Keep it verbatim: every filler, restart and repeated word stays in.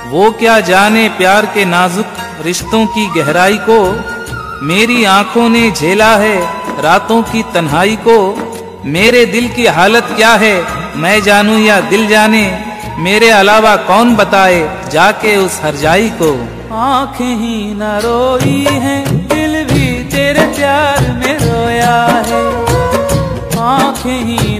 वो क्या जाने प्यार के नाजुक रिश्तों की गहराई को। मेरी आंखों ने झेला है रातों की तन्हाई को। मेरे दिल की हालत क्या है मैं जानूं या दिल जाने, मेरे अलावा कौन बताए जाके उस हरजाई को। आंखें ही न रोई हैं, दिल भी तेरे प्यार में रोया है। आंखें ही